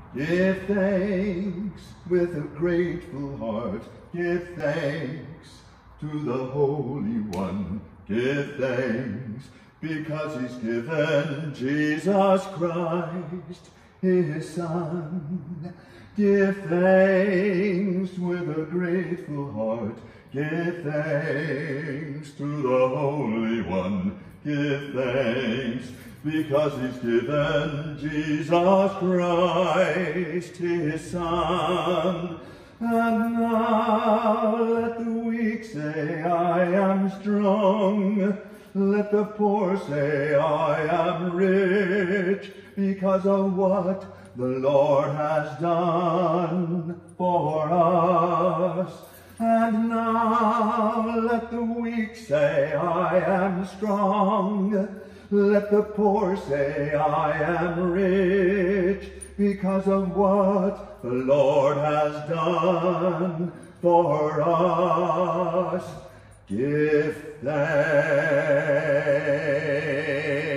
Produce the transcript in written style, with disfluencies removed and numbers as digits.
Give thanks with a grateful heart. Give thanks to the Holy One. Give thanks because he's given Jesus Christ, his Son. Give thanks with a grateful heart. Give thanks to the Holy One. Give thanks because he's given Jesus Christ, his Son. And now let the weak say, I am strong. Let the poor say, I am rich, because of what the Lord has done for us. And now let the weak say, I am strong. Let the poor say, I am rich, because of what the Lord has done for us. Give thanks.